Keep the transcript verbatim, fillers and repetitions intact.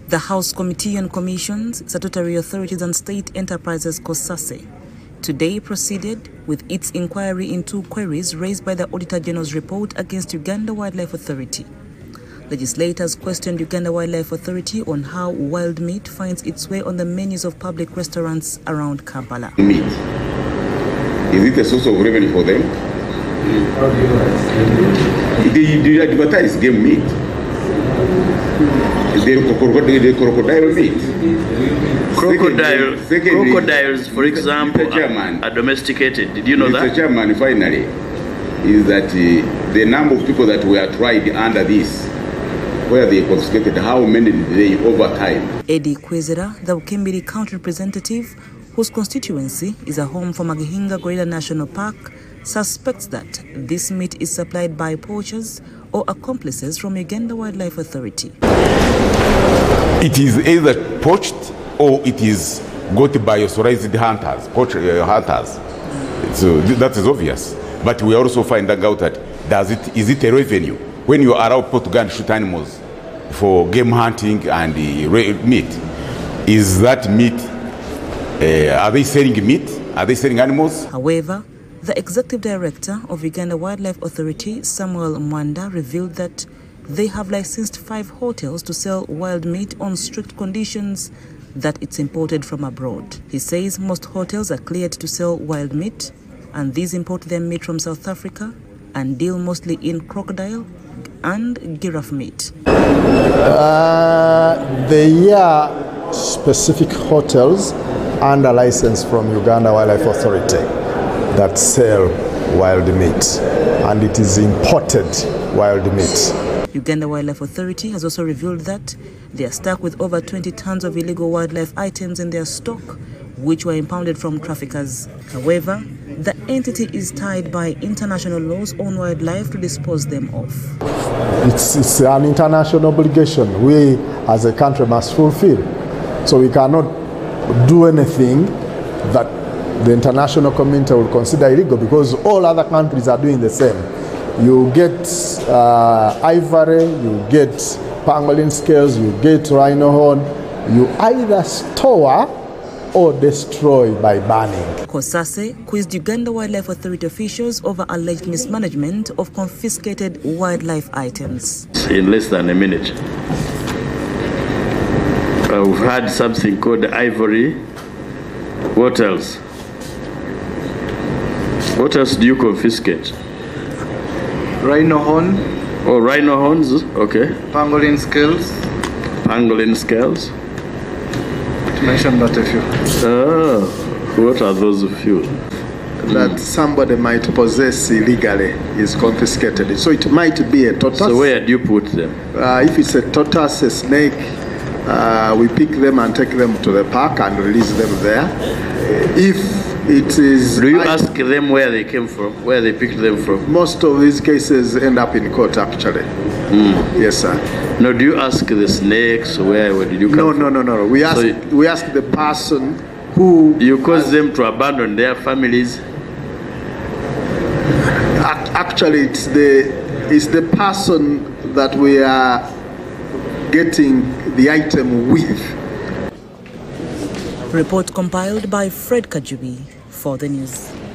The House Committee on Commissions, Statutory Authorities and State Enterprises COSASE today proceeded with its inquiry into queries raised by the Auditor General's report against Uganda Wildlife Authority. Legislators questioned Uganda Wildlife Authority on how wild meat finds its way on the menus of public restaurants around Kampala. Meat. Is it a source of revenue for them? They, they advertise game meat. The crocodile, the crocodile meat. Crocodile, secondly, secondly, crocodiles, for example, Chairman, are domesticated. Did you know Mister that? Chairman, finally, is that uh, the number of people that were tried under this, where they confiscated, how many did they over time? Eddie Kwizera, the Bukimbiri County representative, whose constituency is a home for Magihinga Gorilla National Park, suspects that this meat is supplied by poachers or accomplices from Uganda Wildlife Authority. It is either poached or it is got by authorized hunters, poach, uh, hunters. So th that is obvious. But we also find out that does it is it a revenue when you allow people to go and shoot animals for game hunting and uh, meat? Is that meat? Uh, are they selling meat? Are they selling animals? However, the executive director of Uganda Wildlife Authority, Samuel Mwanda, revealed that they have licensed five hotels to sell wild meat on strict conditions that it's imported from abroad. He says most hotels are cleared to sell wild meat, and these import their meat from South Africa and deal mostly in crocodile and giraffe meat. Uh, they are specific hotels under license from Uganda Wildlife Authority that sell wild meat, and it is imported wild meat. Uganda Wildlife Authority has also revealed that they are stuck with over twenty tons of illegal wildlife items in their stock, which were impounded from traffickers. However, the entity is tied by international laws on wildlife to dispose them off. It's, it's an international obligation we as a country must fulfill. So we cannot do anything that the international community will consider illegal, because all other countries are doing the same. You get uh, ivory, you get pangolin scales, you get rhino horn. You either store or destroy by burning. COSASE quizzed Uganda Wildlife Authority officials over alleged mismanagement of confiscated wildlife items. In less than a minute. Uh, we've had something called ivory. What else? What else do you confiscate? Rhino horn. Oh, rhino horns, okay. Pangolin scales. Pangolin scales. To mention but a few. Ah, what are those few? That somebody might possess illegally is confiscated. So it might be a tortoise. So where do you put them? Uh, if it's a tortoise, a snake, uh, we pick them and take them to the park and release them there. If it is... Do you ask them where they came from, where they picked them from? Most of these cases end up in court, actually. Mm. Yes, sir. No, do you ask the snakes, where, where did you come no, from? No, no, no, no. We ask, so we ask the person who... You cause has, them to abandon their families? Actually, it's the, it's the person that we are getting the item with. Report compiled by Fred Kajubi for the news.